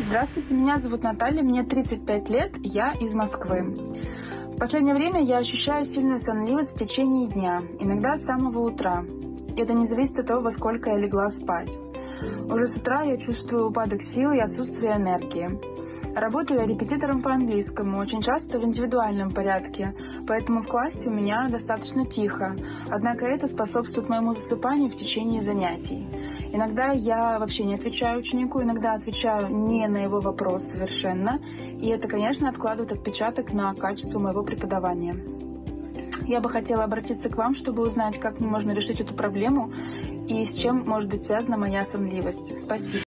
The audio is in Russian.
Здравствуйте, меня зовут Наталья, мне 35 лет, я из Москвы. В последнее время я ощущаю сильную сонливость в течение дня, иногда с самого утра. Это не зависит от того, во сколько я легла спать. Уже с утра я чувствую упадок сил и отсутствие энергии. Работаю я репетитором по английскому, очень часто в индивидуальном порядке, поэтому в классе у меня достаточно тихо, однако это способствует моему засыпанию в течение занятий. Иногда я вообще не отвечаю ученику, иногда отвечаю не на его вопрос совершенно, и это, конечно, откладывает отпечаток на качество моего преподавания. Я бы хотела обратиться к вам, чтобы узнать, как мне можно решить эту проблему и с чем может быть связана моя сонливость. Спасибо.